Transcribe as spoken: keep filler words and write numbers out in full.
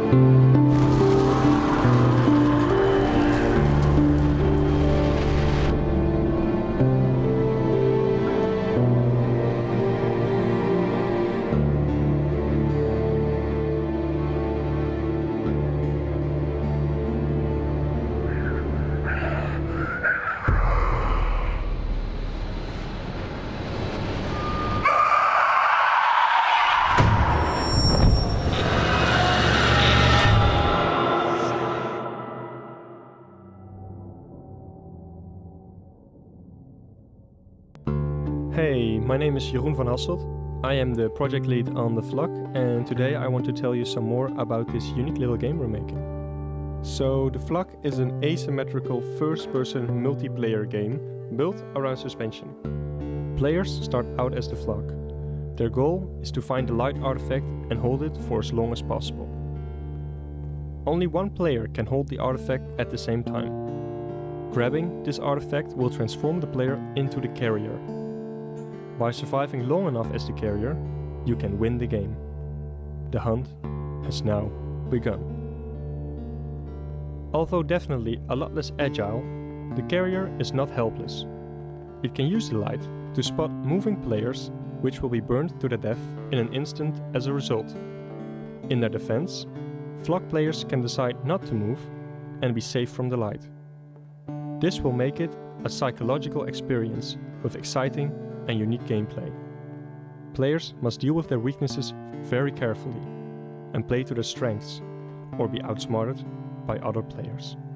Hey, my name is Jeroen van Hasselt. I am the project lead on the Flock, and today I want to tell you some more about this unique little game we're making. So, the Flock is an asymmetrical first-person multiplayer game built around suspension. Players start out as the Flock. Their goal is to find the light artifact and hold it for as long as possible. Only one player can hold the artifact at the same time. Grabbing this artifact will transform the player into the carrier. By surviving long enough as the carrier, you can win the game. The hunt has now begun. Although definitely a lot less agile, the carrier is not helpless. It can use the light to spot moving players, which will be burned to the death in an instant as a result. In their defense, Flock players can decide not to move and be safe from the light. This will make it a psychological experience with exciting and unique gameplay. Players must deal with their weaknesses very carefully and play to their strengths or be outsmarted by other players.